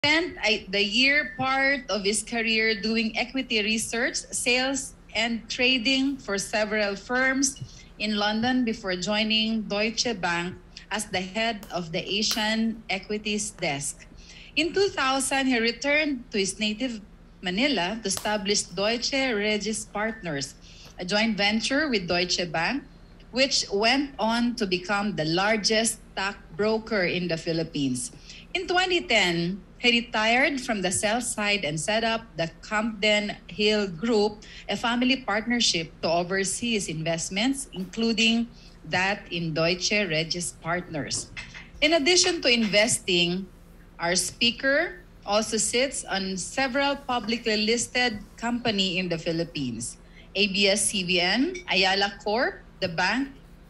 spent the year part of his career doing equity research, sales, and trading for several firms in London before joining Deutsche Bank as the head of the Asian Equities Desk. In 2000, he returned to his native Manila to establish Deutsche Regis Partners, a joint venture with Deutsche Bank, which went on to become the largest stockbroker in the Philippines. In 2010, he retired from the sell side and set up the Camden Hill Group, a family partnership to oversee his investments, including that in Deutsche Regis Partners. In addition to investing, our speaker also sits on several publicly listed companies in the Philippines: ABS-CBN, Ayala Corp, the Bank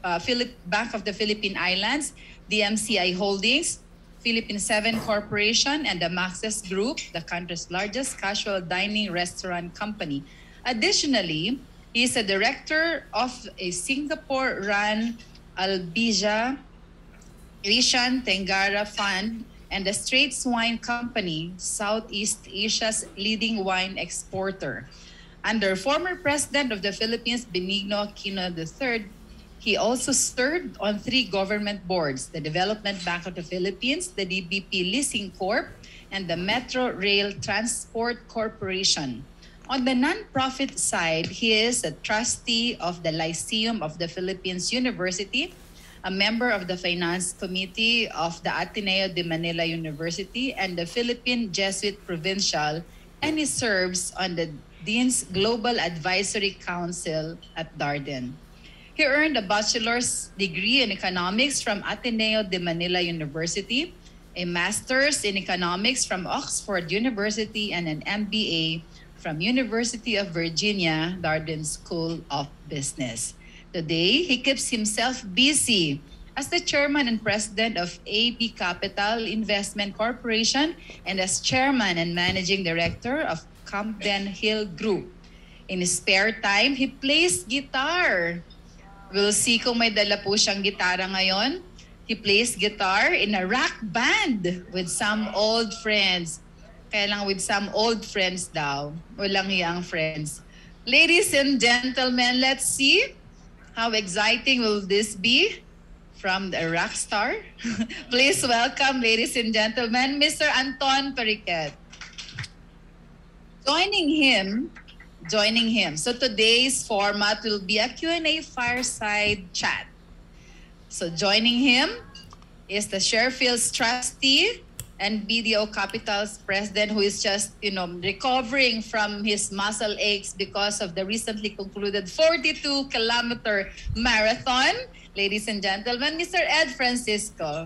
of the Philippine Islands, DMCI Holdings, Philippine 7 Corporation, and the Maxis Group, the country's largest casual dining restaurant company. Additionally, he is a director of a Singapore-run Albizia Asian Tenggara Fund and the Straits Wine Company, Southeast Asia's leading wine exporter. Under former President of the Philippines, Benigno Aquino III, he also served on 3 government boards: the Development Bank of the Philippines, the DBP Leasing Corp, and the Metro Rail Transport Corporation. On the nonprofit side, he is a trustee of the Lyceum of the Philippines University, a member of the Finance Committee of the Ateneo de Manila University and the Philippine Jesuit Provincial, and he serves on the Dean's Global Advisory Council at Darden. He earned a bachelor's degree in economics from Ateneo de Manila University, a master's in economics from Oxford University, and an MBA from University of Virginia, Darden School of Business. Today, he keeps himself busy as the chairman and president of AB Capital Investment Corporation and as chairman and managing director of Camden Hill Group. In his spare time, he plays guitar. We'll see kung may dala po siyang gitara ngayon. He plays guitar in a rock band with some old friends. Kaya lang with some old friends daw. Walang young friends. Ladies and gentlemen, let's see how exciting will this be from the rock star. Please welcome, ladies and gentlemen, Mr. Anton Periquet. Joining him. So today's format will be a Q&A fireside chat. So joining him is the Sherfield's trustee and BDO Capital's president, who is just, recovering from his muscle aches because of the recently concluded 42-kilometer marathon. Ladies and gentlemen, Mr. Ed Francisco.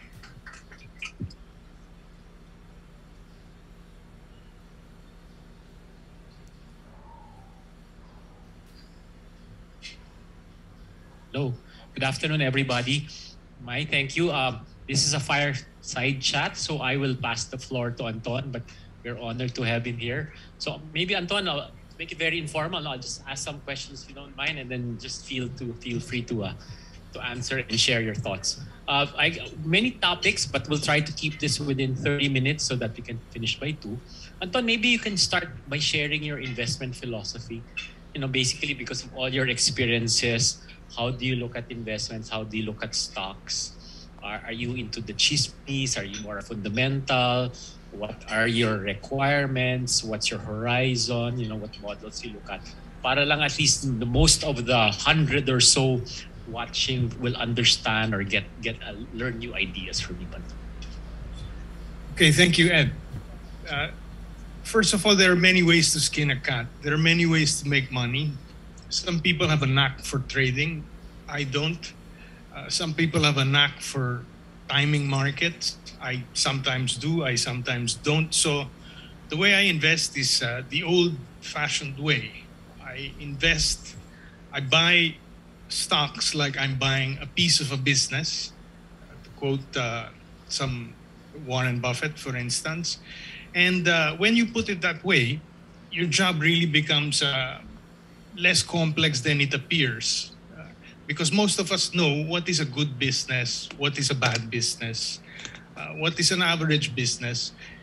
Hello. Good afternoon, everybody. Thank you. This is a fireside chat, so I will pass the floor to Anton, but we're honored to have him here. So maybe, Anton, I'll make it very informal. I'll just ask some questions if you don't mind, and then just feel free to answer and share your thoughts. Many topics, but we'll try to keep this within 30 minutes so that we can finish by 2. Anton, maybe you can start by sharing your investment philosophy. Basically because of all your experiences. How do you look at investments? How do you look at stocks? Are you into the chismes? Are you more fundamental? What are your requirements? What's your horizon? What models you look at? Para lang at least the most of the 100 or so watching will understand or learn new ideas from you. Okay, thank you, Ed. First of all, there are many ways to skin a cat. There are many ways to make money. Some people have a knack for trading. I don't. Some people have a knack for timing markets. I sometimes do. I sometimes don't. So the way I invest is the old-fashioned way. I buy stocks like I'm buying a piece of a business, to quote some Warren Buffett, for instance. And when you put it that way, your job really becomes less complex than it appears, because most of us know what is a good business, what is a bad business, what is an average business.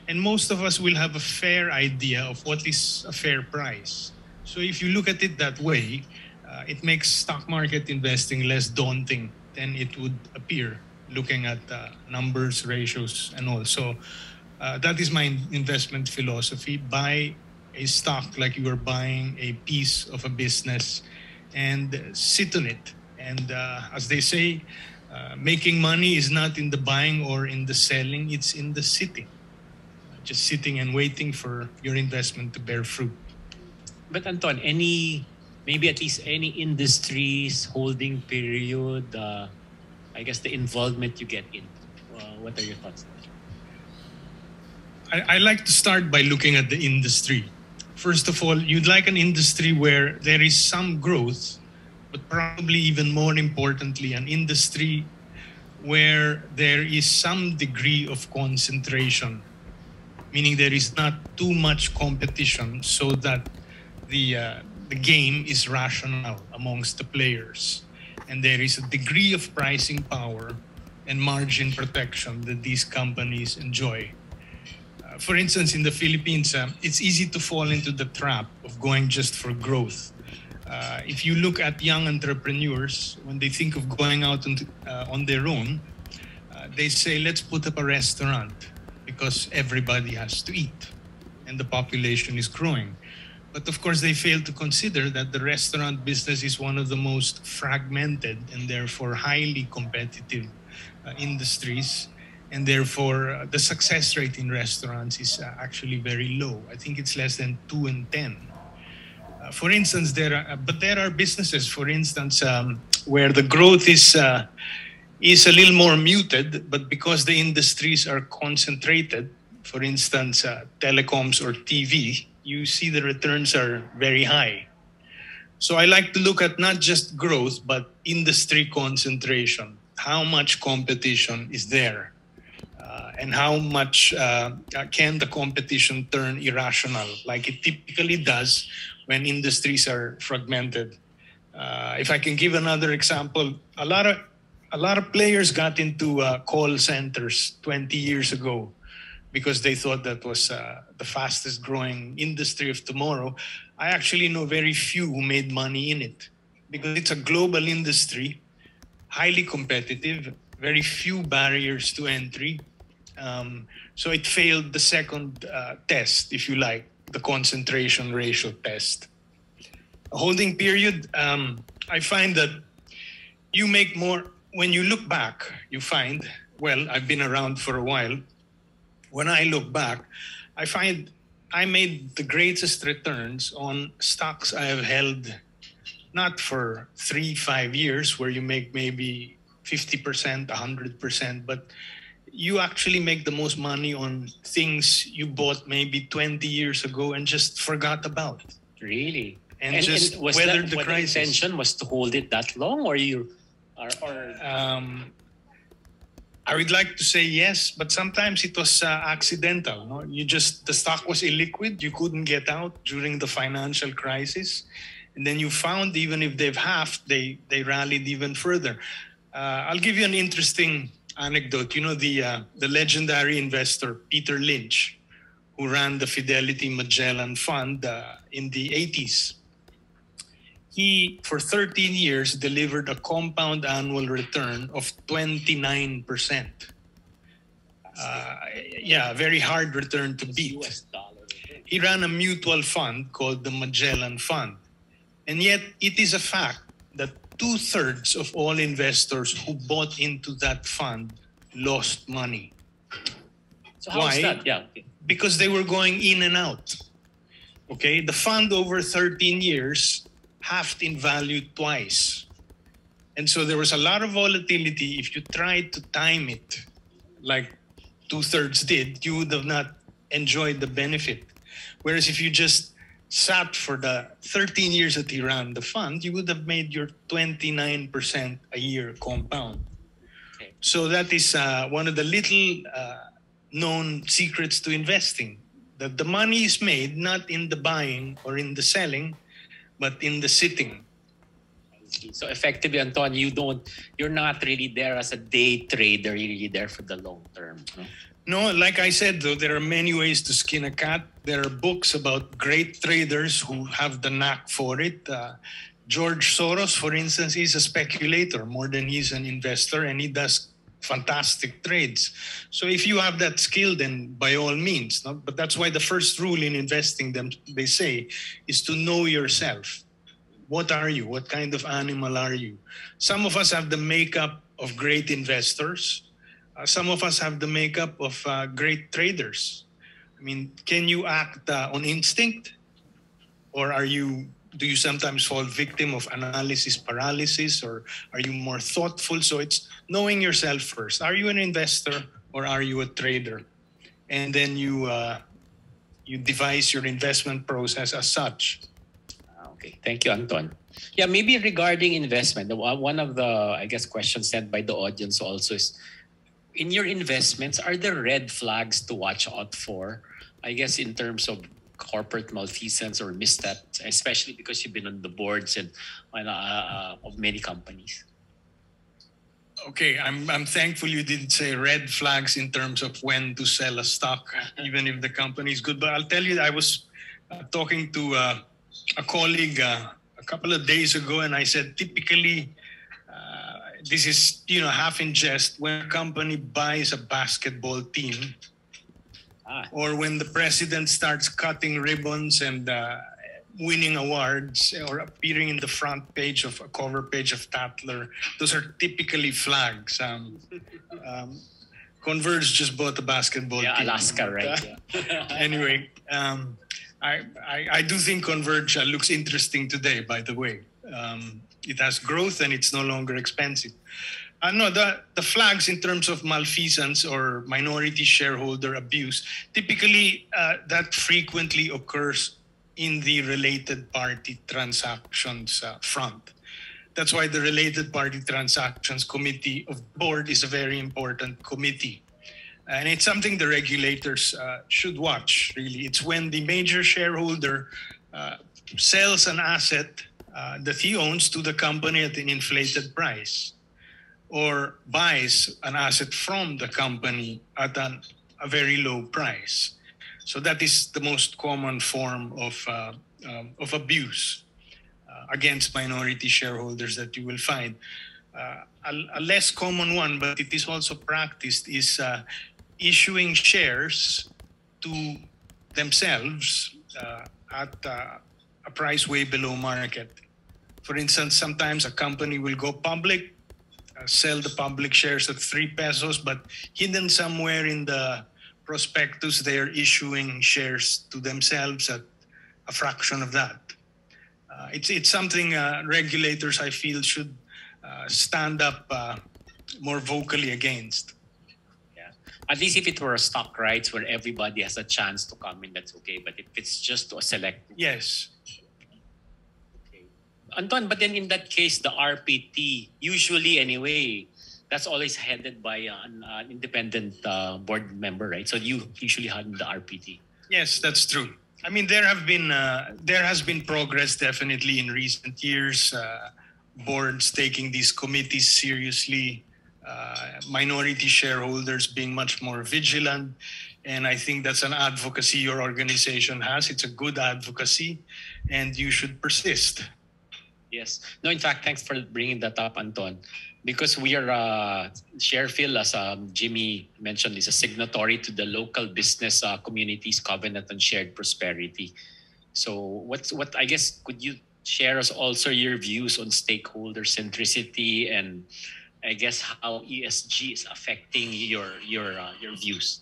and most of us will have a fair idea of what is a fair price. So if you look at it that way, it makes stock market investing less daunting than it would appear looking at numbers, ratios, and all. So that is my investment philosophy. Buy a stock like you are buying a piece of a business and sit on it. And as they say, making money is not in the buying or in the selling, it's in the sitting. Just sitting and waiting for your investment to bear fruit. But Anton, maybe at least any industries, holding period, I guess the involvement you get in. What are your thoughts? I like to start by looking at the industry. First of all, you'd like an industry where there is some growth, but probably even more importantly, an industry where there is some degree of concentration, meaning there is not too much competition so that the game is rational amongst the players. And there is a degree of pricing power and margin protection that these companies enjoy. For instance, in the Philippines, it's easy to fall into the trap of going just for growth. If you look at young entrepreneurs, when they think of going out on their own, they say, let's put up a restaurant because everybody has to eat and the population is growing. But of course, they fail to consider that the restaurant business is one of the most fragmented and therefore highly competitive industries. And therefore, the success rate in restaurants is actually very low. I think it's less than 2 in 10. For instance, there are businesses, for instance, where the growth is a little more muted, but because the industries are concentrated, for instance, telecoms or TV, you see the returns are very high. So I like to look at not just growth, but industry concentration. How much competition is there? And how much can the competition turn irrational, like it typically does when industries are fragmented. If I can give another example, a lot of players got into call centers 20 years ago because they thought that was the fastest growing industry of tomorrow. I actually know very few who made money in it because it's a global industry, highly competitive, very few barriers to entry. So it failed the second test, if you like, the concentration ratio test. A holding period, I find that you make more, when you look back, you find, well, I've been around for a while. When I look back, I find I made the greatest returns on stocks I have held, not for 3-5 years where you make maybe 50%, 100%, but you actually make the most money on things you bought maybe 20 years ago and just forgot about. Really? And just weathered the crisis. The intention was to hold it that long, or I would like to say yes, but sometimes it was accidental. No? The stock was illiquid. You couldn't get out during the financial crisis. And then you found even if they've halved, they rallied even further. I'll give you an interesting anecdote. You know, the legendary investor, Peter Lynch, who ran the Fidelity Magellan Fund in the 80s. He, for 13 years, delivered a compound annual return of 29%. Very hard return to beat. He ran a mutual fund called the Magellan Fund. And yet, it is a fact that 2/3 of all investors who bought into that fund lost money. So how is that? Yeah. Because they were going in and out. Okay, the fund over 13 years halved in value twice. And so there was a lot of volatility. If you tried to time it like 2/3 did, you would have not enjoyed the benefit. Whereas if you just sat for the 13 years that he ran the fund, you would have made your 29% a year compound. Okay. So that is one of the little known secrets to investing, that the money is made not in the buying or in the selling, but in the sitting. So effectively, Anton, you're not really there as a day trader. You're really there for the long term. No? No, like I said, though, there are many ways to skin a cat. There are books about great traders who have the knack for it. George Soros, for instance, is a speculator more than he's an investor, and he does fantastic trades. So if you have that skill, then by all means. No? But that's why the first rule in investing, they say, is to know yourself. What are you? What kind of animal are you? Some of us have the makeup of great investors. Some of us have the makeup of great traders. I mean, can you act on instinct? Or do you sometimes fall victim of analysis paralysis? Or are you more thoughtful? So it's knowing yourself first. Are you an investor or are you a trader? And then you devise your investment process as such. Okay, thank you, Anton. Yeah, maybe regarding investment, one of the, I guess, questions sent by the audience also is, in your investments, are there red flags to watch out for? I guess in terms of corporate malfeasance or missteps, especially because you've been on the boards and of many companies. Okay, I'm thankful you didn't say red flags in terms of when to sell a stock, even if the company is good. But I'll tell you, I was talking to a colleague a couple of days ago, and I said, typically, this is, half in jest, when a company buys a basketball team, or when the president starts cutting ribbons and winning awards or appearing in the front page of a cover page of Tatler, those are typically flags. Converge just bought a basketball team. Alaska, right? Anyway, I do think Converge looks interesting today, by the way. It has growth and it's no longer expensive. No, the flags in terms of malfeasance or minority shareholder abuse, typically that frequently occurs in the related party transactions front. That's why the related party transactions committee of board is a very important committee. And it's something the regulators should watch, really. It's when the major shareholder sells an asset that he owns to the company at an inflated price, or buys an asset from the company at a very low price. So that is the most common form of abuse against minority shareholders that you will find. A less common one, but it is also practiced, is issuing shares to themselves at a price way below market. For instance, sometimes a company will go public, sell the public shares at 3 pesos, but hidden somewhere in the prospectus, they are issuing shares to themselves at a fraction of that. It's something regulators, I feel, should stand up more vocally against. Yeah, at least if it were a stock rights where everybody has a chance to come in, that's okay. But if it's just to a select group. Yes. Anton, but then in that case, the RPT, usually anyway, that's always headed by an independent board member, right? So you usually have the RPT. Yes, that's true. I mean, there has been progress definitely in recent years. Boards taking these committees seriously, minority shareholders being much more vigilant. And I think that's an advocacy your organization has. It's a good advocacy, and you should persist. Yes. No, in fact, thanks for bringing that up, Anton. Because we are, Sharefield, as Jimmy mentioned, is a signatory to the Local Business Communities Covenant on Shared Prosperity. So what I guess, could you share us also your views on stakeholder centricity and I guess how ESG is affecting your views?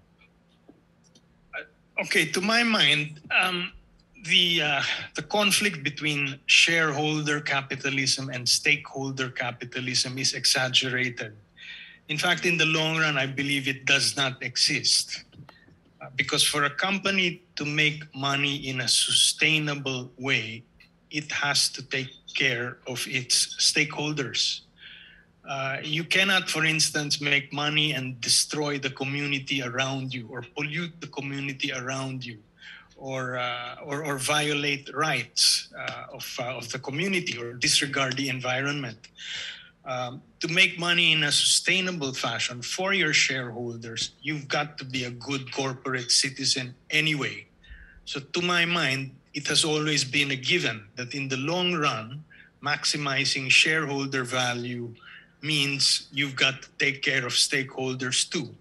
Okay, to my mind, the conflict between shareholder capitalism and stakeholder capitalism is exaggerated. In fact, in the long run, I believe it does not exist. Because for a company to make money in a sustainable way, it has to take care of its stakeholders. You cannot, for instance, make money and destroy the community around you or pollute the community around you, or violate rights of the community or disregard the environment. To make money in a sustainable fashion for your shareholders, you've got to be a good corporate citizen anyway. So to my mind, it has always been a given that in the long run, maximizing shareholder value means you've got to take care of stakeholders too.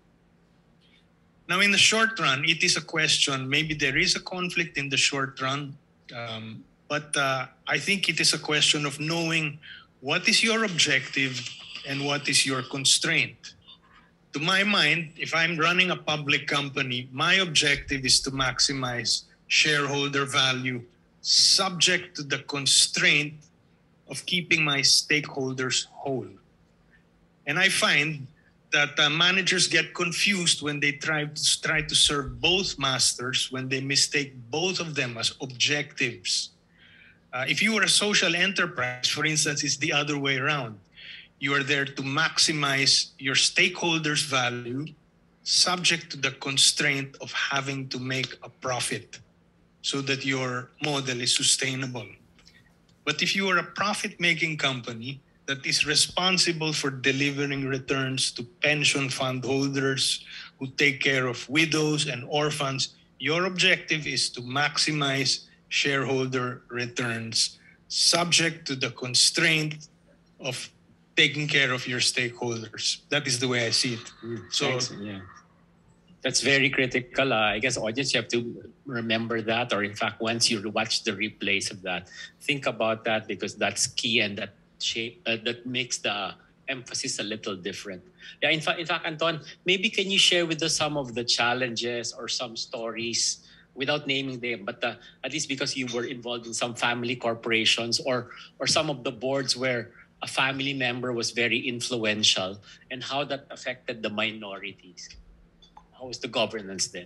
Now, in the short run, it is a question, maybe there is a conflict in the short run, but I think it is a question of knowing what is your objective and what is your constraint. To my mind, if I'm running a public company, my objective is to maximize shareholder value subject to the constraint of keeping my stakeholders whole. And I find that managers get confused when they try to serve both masters, when they mistake both of them as objectives. If you are a social enterprise, for instance, it's the other way around. You are there to maximize your stakeholders' value subject to the constraint of having to make a profit so that your model is sustainable. But if you are a profit-making company that is responsible for delivering returns to pension fund holders who take care of widows and orphans, your objective is to maximize shareholder returns subject to the constraint of taking care of your stakeholders. That is the way I see it. So, Thanks. Yeah. That's very critical. I guess audience, you have to remember that, or in fact, once you watch the replays of that, think about that because that's key and that shape that makes the emphasis a little different. Yeah, in fact, Anton, maybe can you share with us some of the challenges or some stories without naming them, but at least because you were involved in some family corporations or some of the boards where a family member was very influential and how that affected the minorities. How was the governance then?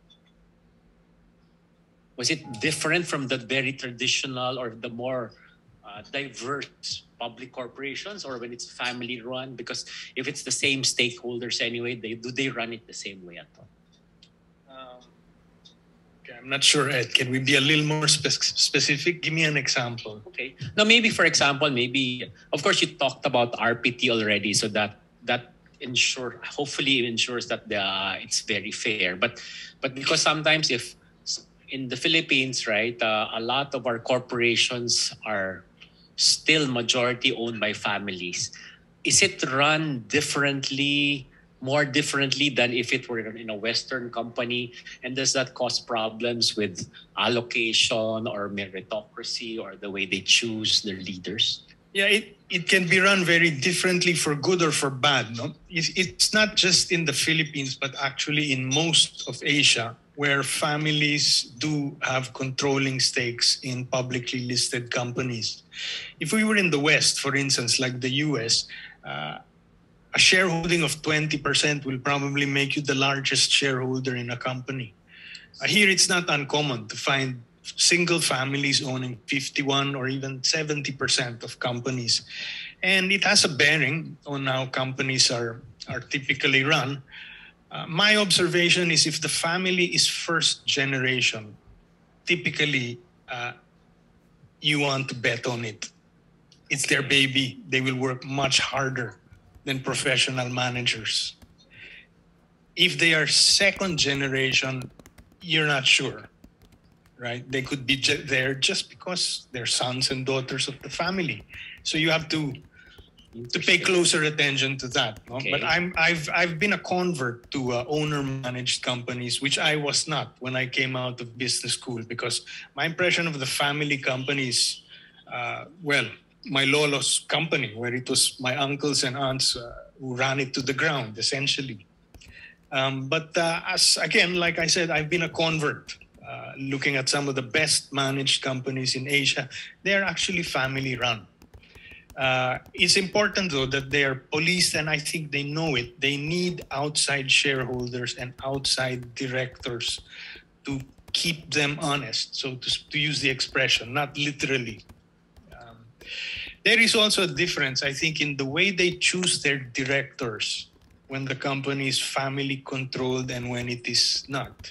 Was it different from the very traditional or the more diverse public corporations, or when it's family run? Because if it's the same stakeholders anyway, do they run it the same way at all? Okay, I'm not sure, Ed. Can we be a little more specific? Give me an example. Okay. Now, maybe for example, of course, you talked about RPT already, so that hopefully ensures that it's very fair. But because sometimes if in the Philippines, right, a lot of our corporations are still majority owned by families. Is it run more differently than if it were in a Western company? And does that cause problems with allocation or meritocracy or the way they choose their leaders? Yeah, it can be run very differently for good or for bad. No, it's not just in the Philippines, but actually in most of Asia, where families do have controlling stakes in publicly listed companies. If we were in the West, for instance, like the US, a shareholding of 20% will probably make you the largest shareholder in a company. Here, it's not uncommon to find single families owning 51 or even 70% of companies. And it has a bearing on how companies are typically run. My observation is if the family is first generation, typically you want to bet on it. It's their baby. They will work much harder than professional managers. If they are second generation, you're not sure. Right? They could be there just because they're sons and daughters of the family. So you have to pay closer attention to that. No? Okay. But I've been a convert to owner-managed companies, which I was not when I came out of business school, because my impression of the family companies, my lolo's company, where it was my uncles and aunts who ran it to the ground, essentially. But like I said, I've been a convert. Looking at some of the best managed companies in Asia, they're actually family run. It's important though that they are policed, and I think they know it. They need outside shareholders and outside directors to keep them honest. So to use the expression, not literally. There is also a difference, I think, in the way they choose their directors when the company is family controlled and when it is not.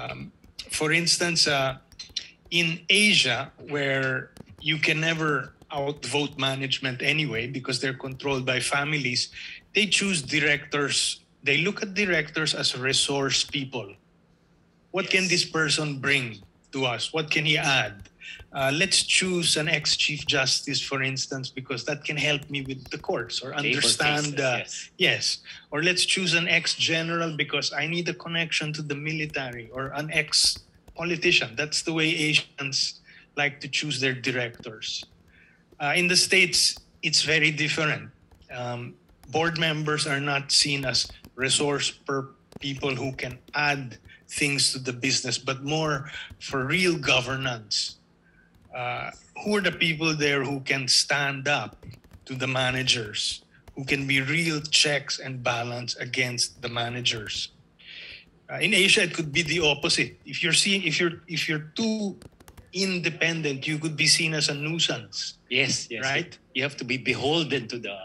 For instance, in Asia, where you can never outvote management anyway because they're controlled by families. They choose directors. They look at directors as resource people. What can this person bring to us? What can he add? Let's choose an ex-chief justice, for instance, because that can help me with the courts or understand. Yes. Or let's choose an ex-general because I need a connection to the military, or an ex-politician. That's the way Asians like to choose their directors. In the States, it's very different. Board members are not seen as resource people who can add things to the business, but more for real governance. Who are the people there who can stand up to the managers, who can be real checks and balance against the managers? In Asia, it could be the opposite. If you're too independent, you could be seen as a nuisance. Yes. Right. You have to be beholden to the.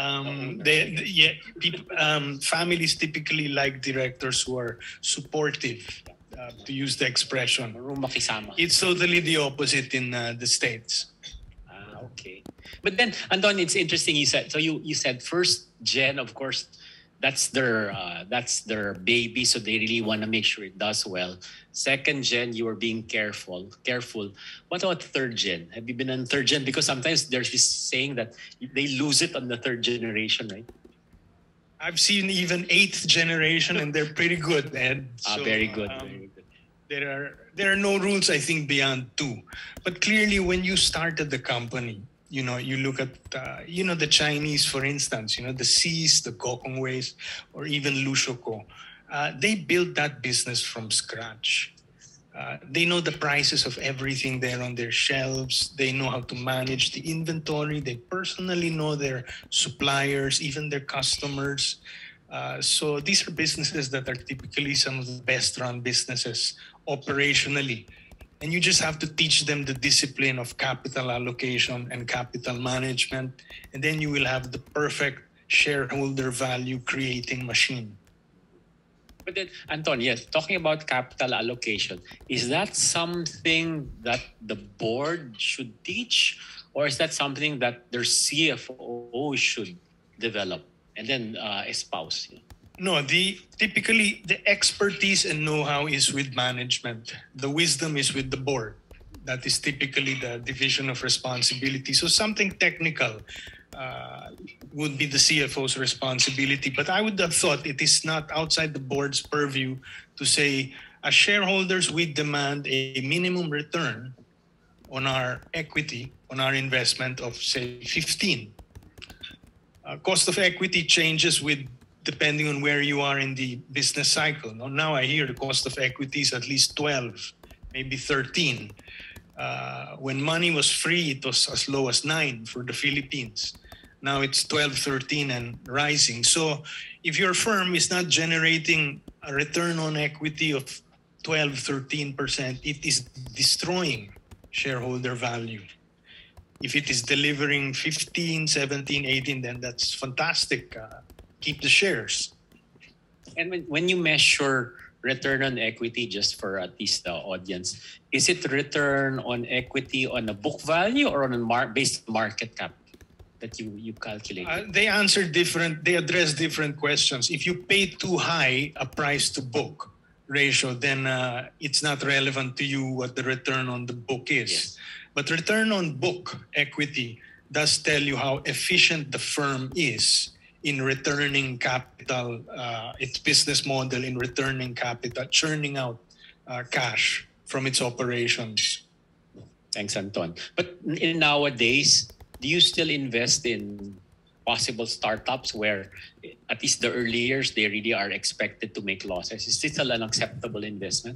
Families typically like directors who are supportive, to use the expression. It's totally the opposite in the States. Okay. But then, Anton, it's interesting you said, so you said first gen, of course, that's their baby, so they really want to make sure it does well. Second gen, you were being careful. What about third gen? Have you been on third gen? Because sometimes there's this saying that they lose it on the third generation, right? I've seen even 8th generation, and they're pretty good, Ed. So, very good. Very good. There are no rules, I think, beyond 2. But clearly, when you started the company, you look at the Chinese, for instance, the Seas, the Gokongweis, or even Lushoko. They built that business from scratch. They know the prices of everything there on their shelves. They know how to manage the inventory. They personally know their suppliers, even their customers. So these are businesses that are typically some of the best run businesses operationally. And you just have to teach them the discipline of capital allocation and capital management. And then you will have the perfect shareholder value creating machine. But then, Anton, yes, talking about capital allocation, is that something that the board should teach, or is that something that their CFO should develop and then espouse? No, typically the expertise and know-how is with management. The wisdom is with the board. That is typically the division of responsibility. So something technical would be the CFO's responsibility. But I would have thought it is not outside the board's purview to say, as shareholders, we demand a minimum return on our equity, on our investment of, say, 15. Cost of equity changes depending on where you are in the business cycle. Now I hear the cost of equity is at least 12, maybe 13. When money was free, it was as low as 9 for the Philippines. Now it's 12, 13 and rising. So if your firm is not generating a return on equity of 12, 13%, it is destroying shareholder value. If it is delivering 15, 17, 18, then that's fantastic. Keep the shares. And when you measure return on equity, just for at least the audience, is it return on equity on a book value or on a based market cap that you calculate? They address different questions. If you pay too high a price to book ratio, then it's not relevant to you what the return on the book is. Yes. But return on book equity does tell you how efficient the firm is in returning capital, its business model in returning capital, churning out cash from its operations. Thanks, Anton. But in nowadays, do you still invest in possible startups where at least the early years, they really are expected to make losses? Is this still an acceptable investment?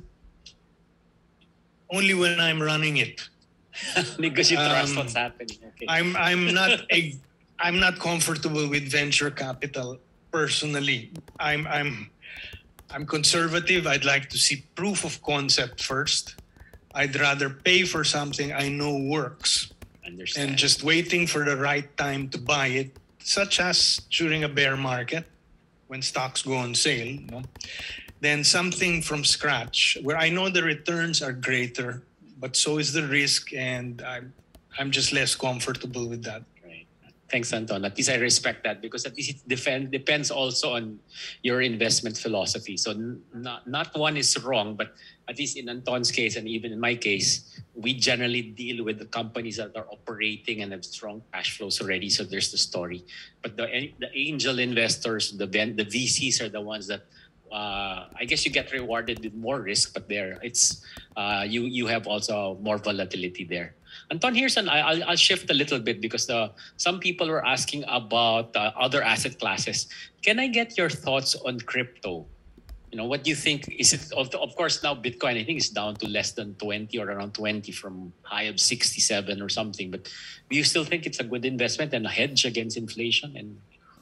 Only when I'm running it. Because you trust what's happening. Okay. I'm not comfortable with venture capital personally. I'm conservative. I'd like to see proof of concept first. I'd rather pay for something I know works. Understand. And just waiting for the right time to buy it, such as during a bear market when stocks go on sale, then something from scratch where I know the returns are greater, but so is the risk, and I'm just less comfortable with that. Right. Thanks, Anton. At least I respect that, because at least it depends also on your investment philosophy. So not one is wrong, but at least in Anton's case and even in my case, we generally deal with the companies that are operating and have strong cash flows already. So there's the story. But the angel investors, the VCs are the ones that I guess you get rewarded with more risk, but you have also more volatility there. Anton, I'll shift a little bit, because some people were asking about other asset classes. Can I get your thoughts on crypto? What do you think? Is it, of course, now Bitcoin, I think, is down to less than 20 or around 20 from high of 67 or something. But do you still think it's a good investment and a hedge against inflation? And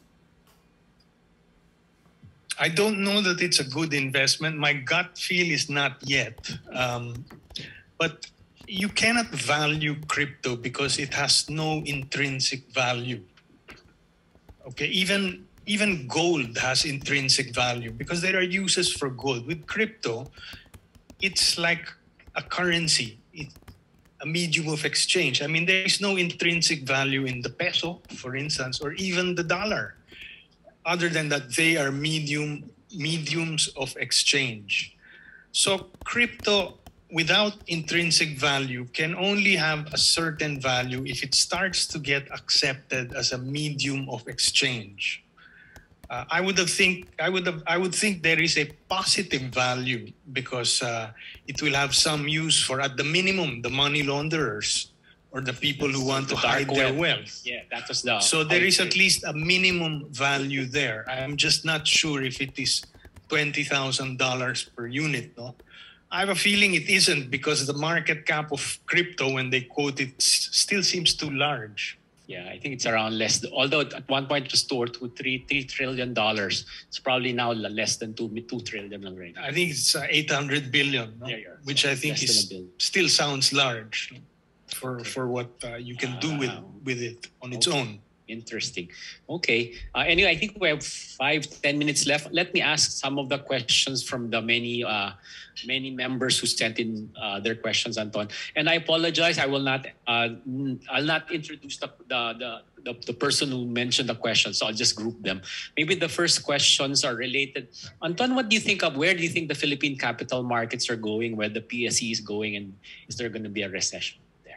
I don't know that it's a good investment. My gut feel is not yet. But you cannot value crypto because it has no intrinsic value. Okay, even gold has intrinsic value because there are uses for gold. With crypto, it's like a currency, a medium of exchange. I mean, there is no intrinsic value in the peso, for instance, or even the dollar, other than that they are mediums of exchange. So crypto without intrinsic value can only have a certain value if it starts to get accepted as a medium of exchange. I would think there is a positive value because it will have some use for, at the minimum, the money launderers or the people who want to hide their wealth. Yeah, that was so there is at least a minimum value there. I'm just not sure if it is $20,000 per unit. No, I have a feeling it isn't, because the market cap of crypto, when they quote it, still seems too large. Yeah, I think it's around less. Although at one point it was $3 trillion, it's probably now less than $2 trillion right now. I think it's 800 billion, no? Which I think still sounds large for what you can do with it on its own. Interesting. Okay. Anyway, I think we have 5-10 minutes left. Let me ask some of the questions from the many members who sent in their questions, Anton. And I apologize. I will not. I'll not introduce the person who mentioned the questions. So I'll just group them. Maybe the first questions are related. Anton, what do you think of? Where do you think the Philippine capital markets are going? Where the PSE is going? And is there going to be a recession?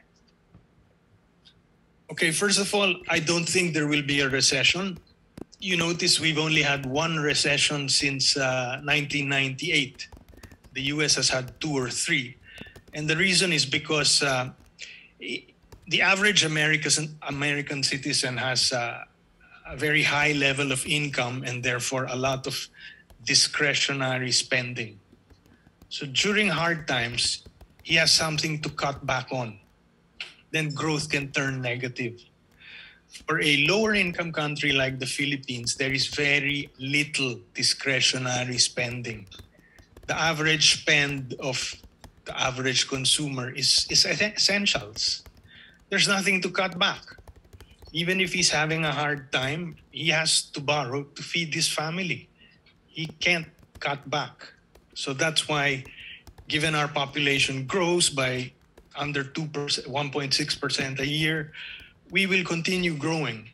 Okay, first of all, I don't think there will be a recession. You notice we've only had one recession since 1998. The US has had 2 or 3. And the reason is because the average American citizen has a very high level of income and therefore a lot of discretionary spending. So during hard times, he has something to cut back on. Then growth can turn negative. For a lower income country like the Philippines, there is very little discretionary spending. The average spend of the average consumer is essentials. There's nothing to cut back. Even if he's having a hard time, he has to borrow to feed his family. He can't cut back. So that's why, given our population grows by under 2%, 1.6% a year, we will continue growing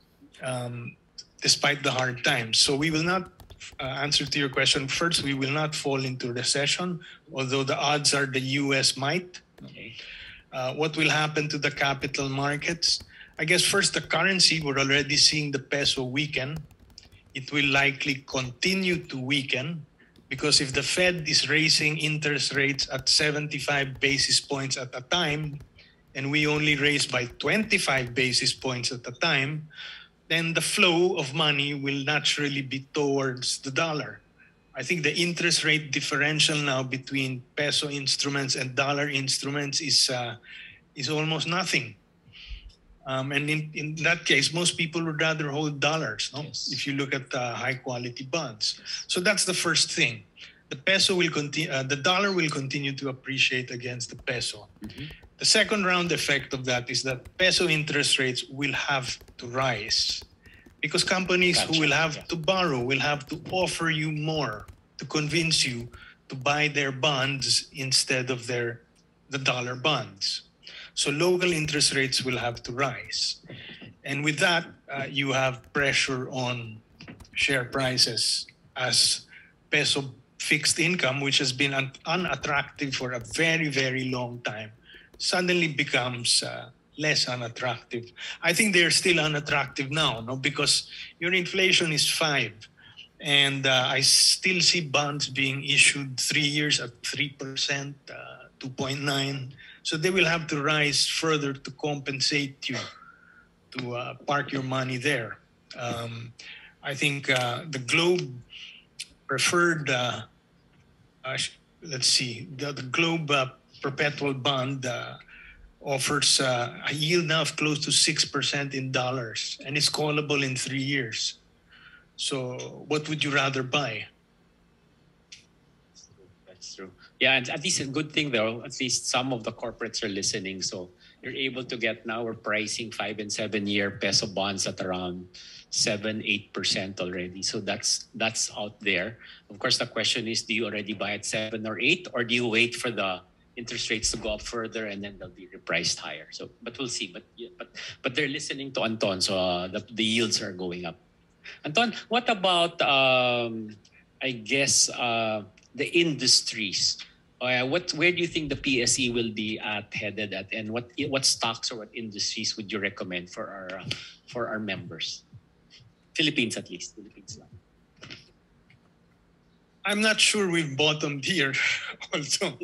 despite the hard times. So we will not, answer to your question first, we will not fall into recession, although the odds are the US might. Okay. What will happen to the capital markets? I guess first the currency, we're already seeing the peso weaken. It will likely continue to weaken, because if the Fed is raising interest rates at 75 basis points at a time, and we only raise by 25 basis points at a time, then the flow of money will naturally be towards the dollar. I think the interest rate differential now between peso instruments and dollar instruments is almost nothing. And in that case, most people would rather hold dollars, no? Yes. If you look at high quality bonds. So that's the first thing. The peso will continue. The dollar will continue to appreciate against the peso. Mm-hmm. The second round effect of that is that peso interest rates will have to rise, because companies who will have to borrow will have to offer you more to convince you to buy their bonds instead of the dollar bonds. So local interest rates will have to rise. And with that, you have pressure on share prices as peso fixed income, which has been unattractive for a very, very long time, suddenly becomes less unattractive. I think they're still unattractive now, no? Because your inflation is 5%. And I still see bonds being issued 3 years at 3%, 2.9%. So they will have to rise further to compensate you to park your money there. I think the Globe preferred, let's see, the Globe perpetual bond offers a yield now of close to 6% in dollars, and it's callable in 3 years. So what would you rather buy? That's true. Yeah, and at least a good thing though, at least some of the corporates are listening. So you're able to get, now we're pricing 5 and 7 year peso bonds at around 7-8% already. So that's out there. Of course, the question is, do you already buy at 7 or 8, or do you wait for the interest rates to go up further and then they'll be repriced higher? So, but we'll see. But they're listening to Anton, so the yields are going up. Anton, what about I guess the industries? Where do you think the PSE will be headed at, and what stocks or what industries would you recommend for our members? Philippines, at least. Philippines. I'm not sure we've bottomed here. Also,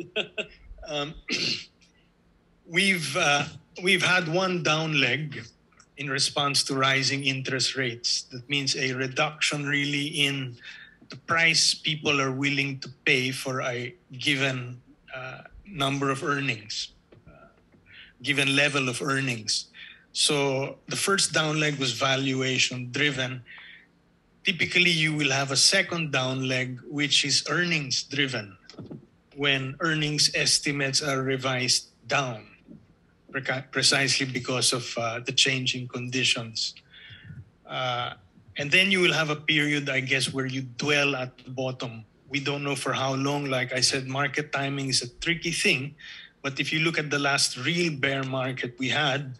we've had one down leg in response to rising interest rates. That means a reduction really in the price people are willing to pay for a given number of earnings, given level of earnings. So the first down leg was valuation driven. Typically, you will have a second down leg, which is earnings driven, when earnings estimates are revised down, precisely because of the changing conditions. And then you will have a period, I guess, where you dwell at the bottom. We don't know for how long. Like I said, market timing is a tricky thing. But if you look at the last real bear market we had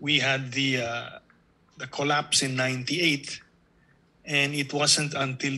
the collapse in '98, and it wasn't until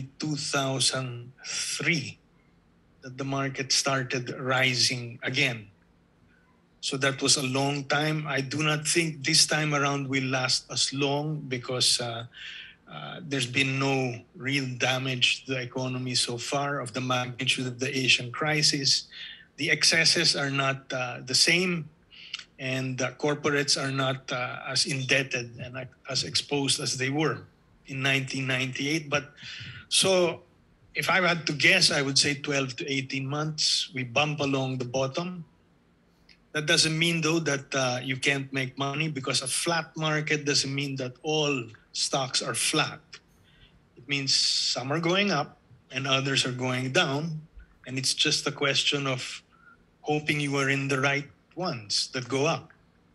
2003 that the market started rising again. So that was a long time. I do not think this time around will last as long, because there's been no real damage to the economy so far of the magnitude of the Asian crisis. The excesses are not the same, and corporates are not as indebted and as exposed as they were in 1998. But so if I had to guess, I would say 12 to 18 months, we bump along the bottom. That doesn't mean, though, that you can't make money, because a flat market doesn't mean that all stocks are flat. It means some are going up and others are going down. And it's just a question of hoping you are in the right ones that go up.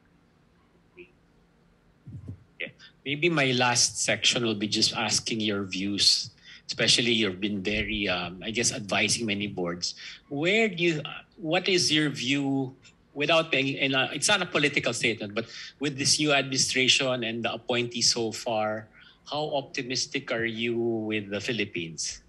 Yeah. Maybe my last section will be just asking your views, especially you've been very, I guess, advising many boards. What is your view, without being, it's not a political statement, but with this new administration and the appointees so far, how optimistic are you with the Philippines?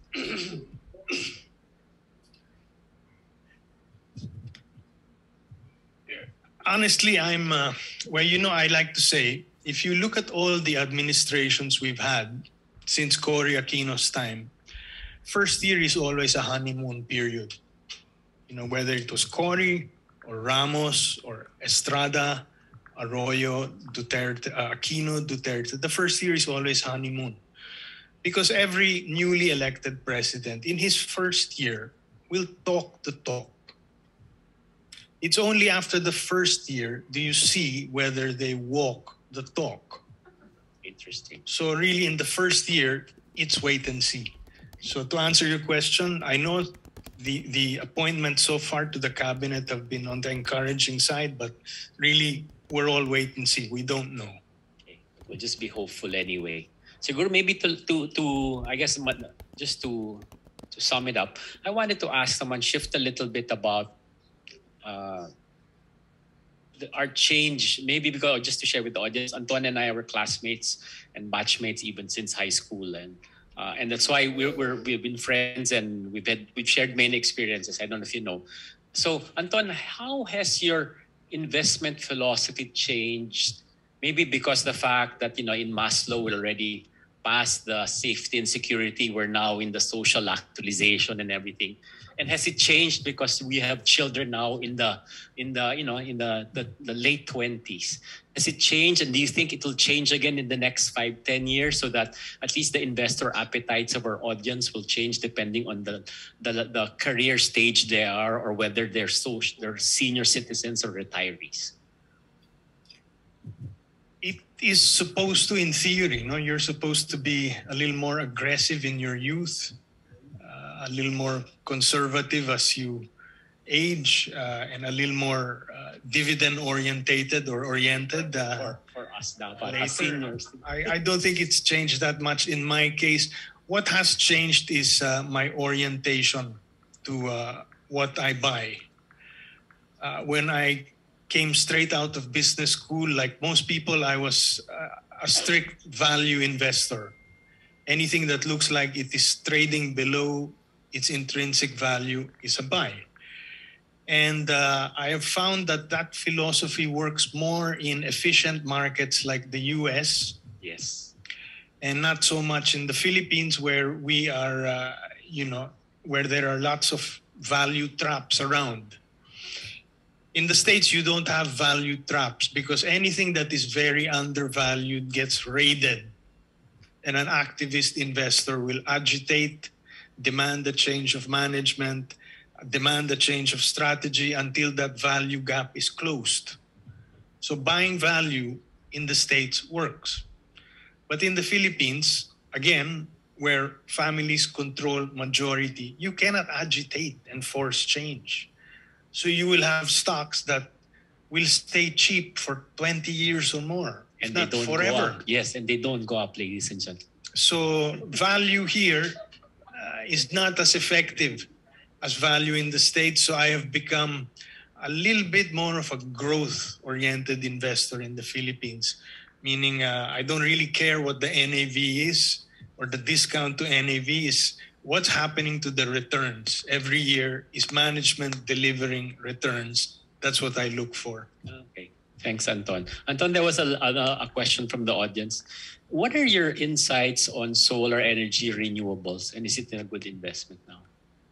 Honestly, I'm, I like to say, if you look at all the administrations we've had since Cory Aquino's time, first year is always a honeymoon period. Whether it was Cory or Ramos or Estrada, Arroyo, Duterte, Aquino, Duterte, the first year is always honeymoon. Because every newly elected president in his first year will talk the talk. It's only after the first year do you see whether they walk the talk. Interesting. So really in the first year, it's wait and see. So to answer your question, I know the appointments so far to the cabinet have been on the encouraging side, but really we're all wait and see. We don't know. Okay. We'll just be hopeful anyway. Siguro maybe to I guess just to sum it up, I wanted to ask someone, shift a little bit about our change, maybe because just to share with the audience, Anton and I were classmates and batchmates even since high school, and that's why we've been friends and we've shared many experiences. I don't know if you know. So Anton, how has your investment philosophy changed? Maybe because the fact that in Maslow we're already past the safety and security, we're now in the social actualization and everything. And has it changed because we have children now in the late 20s? Has it changed, and do you think it will change again in the next 5-10 years, so that at least the investor appetites of our audience will change depending on the career stage they are, or whether they're senior citizens or retirees? It is supposed to, in theory, you're supposed to be a little more aggressive in your youth, a little more conservative as you age, and a little more dividend oriented. For us now, but as seniors. I don't think it's changed that much in my case. What has changed is my orientation to what I buy. When I came straight out of business school, like most people, I was a strict value investor. Anything that looks like it is trading below its intrinsic value is a buy. And I have found that philosophy works more in efficient markets like the US. Yes. And not so much in the Philippines, where we are, where there are lots of value traps around. In the States, you don't have value traps because anything that is very undervalued gets raided. And an activist investor will agitate, demand a change of management, demand a change of strategy until that value gap is closed. So buying value in the States works. But in the Philippines, again, where families control majority, you cannot agitate and force change. So you will have stocks that will stay cheap for 20 years or more, and they don't forever. Go up. Yes, and they don't go up, ladies and gentlemen. So value here is not as effective as value in the States. So I have become a little bit more of a growth-oriented investor in the Philippines, meaning I don't really care what the NAV is or the discount to NAV is. What's happening to the returns every year? Is management delivering returns? That's what I look for. Okay. Thanks, Anton. Anton, there was a question from the audience. What are your insights on solar energy renewables, and is it a good investment now?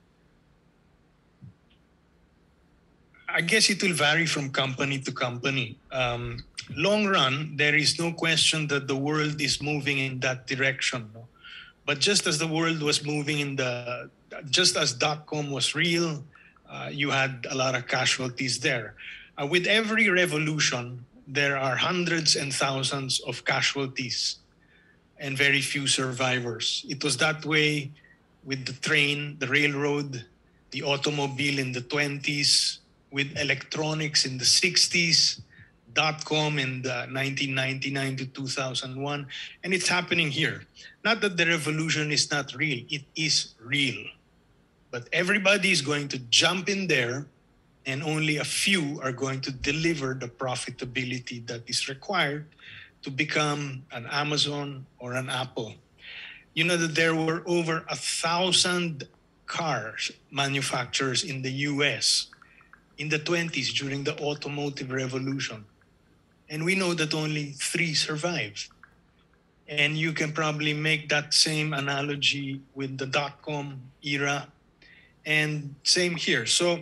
I guess it will vary from company to company. Long run, there is no question that the world is moving in that direction. But just as the world was moving just as .com was real, you had a lot of casualties there. With every revolution, there are hundreds and thousands of casualties and very few survivors. It was that way with the train, the railroad, the automobile in the 20s, with electronics in the 60s, .com in the 1999 to 2001, and it's happening here. Not that the revolution is not real, it is real. But everybody is going to jump in there, and only a few are going to deliver the profitability that is required to become an Amazon or an Apple. You know that there were over 1,000 cars manufacturers in the US in the 20s during the automotive revolution. And we know that only 3 survived. And you can probably make that same analogy with the .com era, and same here. So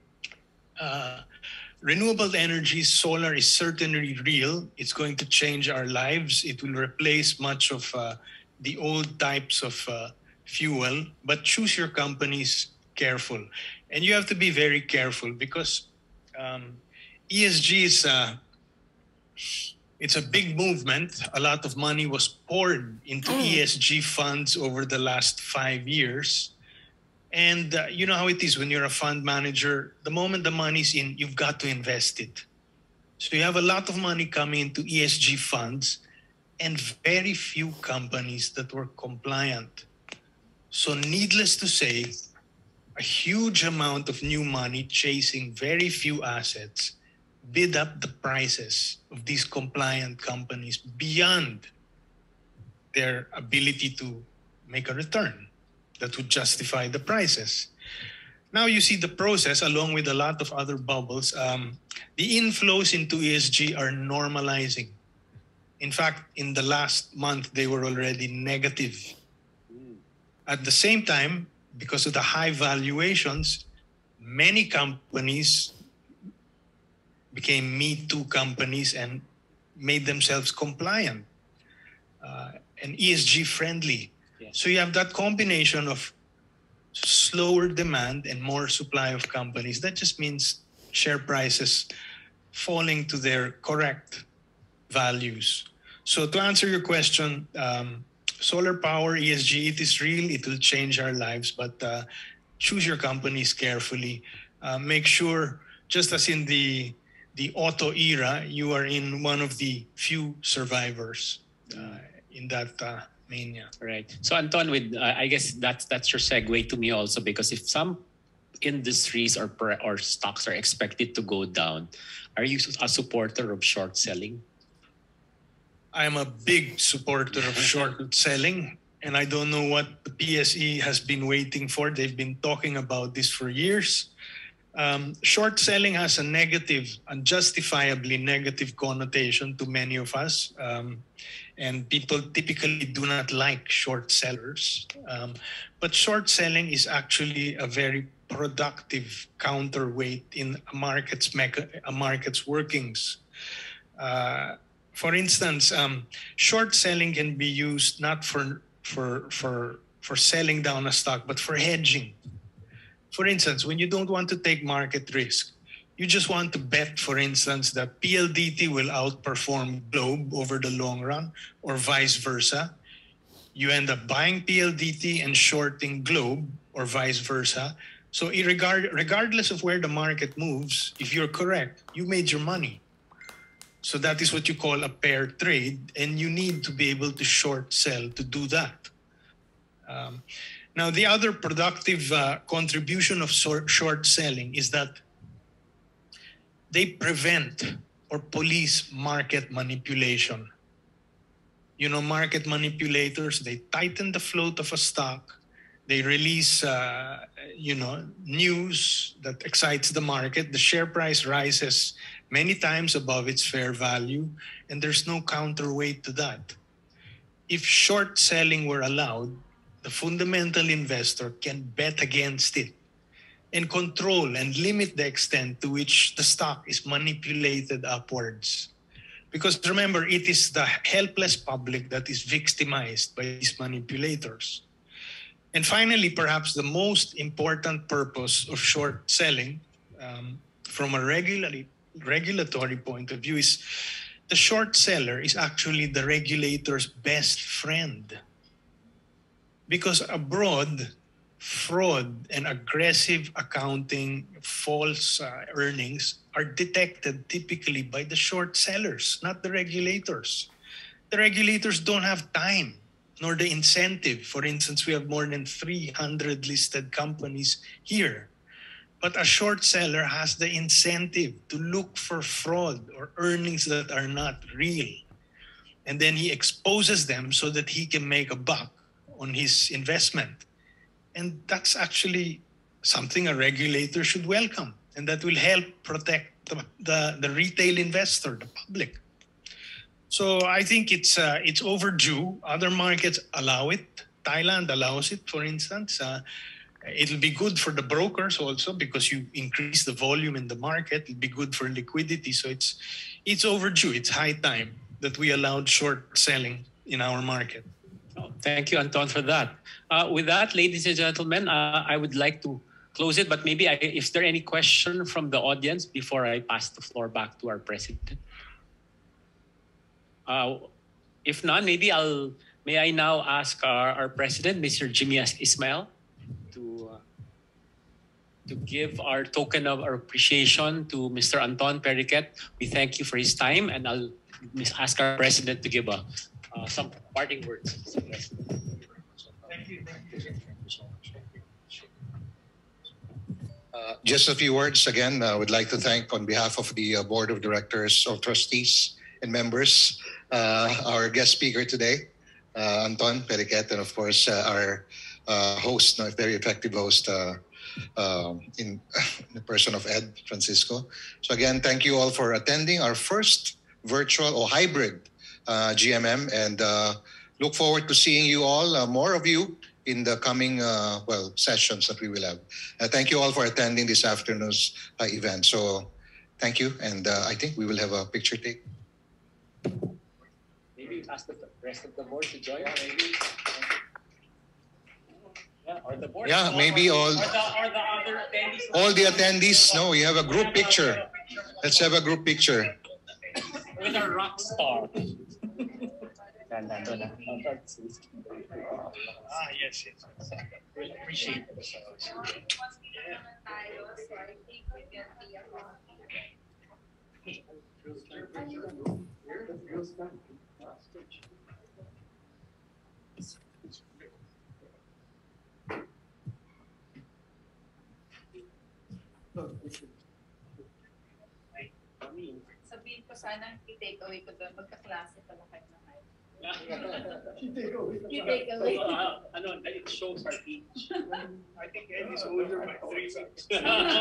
renewable energy, solar is certainly real. It's going to change our lives. It will replace much of the old types of fuel, but choose your companies careful. And you have to be very careful because ESG is it's a big movement. A lot of money was poured into ESG funds over the last 5 years. And you know how it is when you're a fund manager, the moment the money's in, you've got to invest it. So you have a lot of money coming into ESG funds and very few companies that were compliant. So needless to say, a huge amount of new money chasing very few assets bid up the prices of these compliant companies beyond their ability to make a return that would justify the prices. Now you see the process, along with a lot of other bubbles. The inflows into ESG are normalizing. In fact, in the last month, they were already negative. At the same time, because of the high valuations, many companies became Me Too companies and made themselves compliant and ESG friendly. Yes. So you have that combination of slower demand and more supply of companies. That just means share prices falling to their correct values. So to answer your question, solar power, ESG, it is real, it will change our lives, but choose your companies carefully. Make sure, just as in the auto era, you are in one of the few survivors in that mania. Right. So Anton, with I guess that's your segue to me also, because if some industries or stocks are expected to go down, are you a supporter of short selling? I'm a big supporter of short selling, and I don't know what the PSE has been waiting for. They've been talking about this for years. Short selling has a negative, unjustifiably negative connotation to many of us. And people typically do not like short sellers. But short selling is actually a very productive counterweight in a market's workings. For instance, short selling can be used not for selling down a stock, but for hedging. For instance, when you don't want to take market risk, you just want to bet, for instance, that PLDT will outperform Globe over the long run, or vice versa. You end up buying PLDT and shorting Globe, or vice versa. So regardless of where the market moves, if you're correct, you made your money. So that is what you call a pair trade, and you need to be able to short sell to do that. Now, the other productive contribution of short selling is that they prevent or police market manipulation. You know, market manipulators, they tighten the float of a stock. They release, news that excites the market. The share price rises many times above its fair value, and there's no counterweight to that. If short selling were allowed, the fundamental investor can bet against it and control and limit the extent to which the stock is manipulated upwards. Because remember, it is the helpless public that is victimized by these manipulators. And finally, perhaps the most important purpose of short selling from a regulatory point of view is the short seller is actually the regulator's best friend. Because abroad, fraud and aggressive accounting, false earnings are detected typically by the short sellers, not the regulators. The regulators don't have time nor the incentive. For instance, we have more than 300 listed companies here. But a short seller has the incentive to look for fraud or earnings that are not real. And then he exposes them so that he can make a buck on his investment. And that's actually something a regulator should welcome. And that will help protect the retail investor, the public. So I think it's overdue. Other markets allow it. Thailand allows it, for instance. It'll be good for the brokers also because you increase the volume in the market. It'll be good for liquidity. So it's overdue. It's high time that we allowed short selling in our market. Oh, thank you, Anton, for that. With that, ladies and gentlemen, I would like to close it. But maybe if there are any question from the audience before I pass the floor back to our president. If not, maybe may I now ask our president, Mr. Jimmy Ismail, to give our token of our appreciation to Mr. Anton Periquet. We thank you for his time, and I'll ask our president to give some parting words. Thank you. Just a few words again. I would like to thank, on behalf of the Board of Directors or Trustees and members, our guest speaker today, Anton Periquet, and of course our host, very effective host in the person of Ed Francisco. So again, thank you all for attending our first virtual or hybrid GMM, and look forward to seeing you all, more of you, in the coming sessions that we will have. Thank you all for attending this afternoon's event. So thank you, and I think we will have a picture take. Maybe ask the rest of the board to join. Maybe. Yeah, or the board. Yeah, maybe all. Or the other attendees. All the attendees. No, we have a group picture. Let's have a group picture. With a rock star. Yes. We'll appreciate it. Sabihin ko sana, i-take away ko doon. Magkaklase pala kayo na ngayon. I-take away. It shows our age. I think Ed is older by 3 weeks. 11.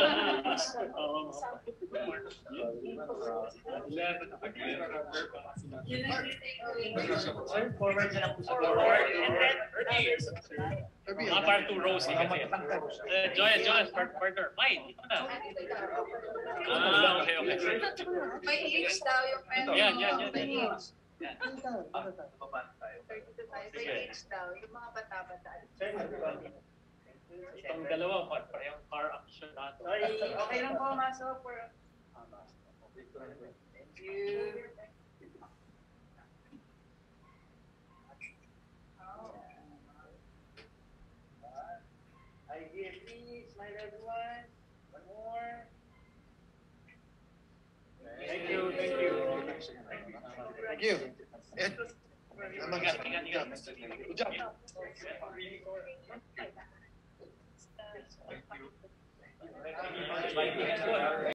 Forward na lang po sa Forward and then mga part 2 rows kasi. Joy, partner. Mine, ito na. Okay. May age daw yung pwede. Yan. May age. 32 tayo. May age daw. Yung mga bata-bata. Itong dalawa, parehong car action natin. Okay lang po, Maso. Thank you. I give peace, my loved one. One more. Thank you. Thank you. Ed. Good job. Thank you.